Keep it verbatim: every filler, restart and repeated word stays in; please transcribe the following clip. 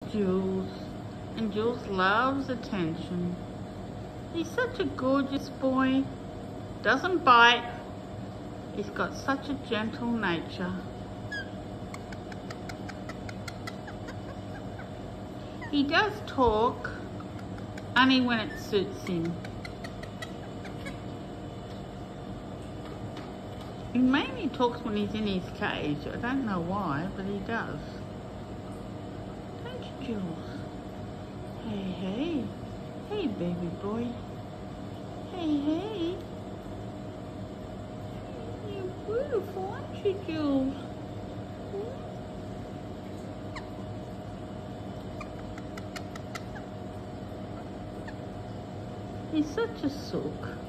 Jules, and Jules loves attention. He's such a gorgeous boy. Doesn't bite. He's got such a gentle nature. He does talk, only when it suits him. He mainly talks when he's in his cage. I don't know why, but he does. Don't you, Jules? Hey, hey. Hey, baby boy. Hey, hey. You're beautiful, aren't you, Jules? He's such a sook.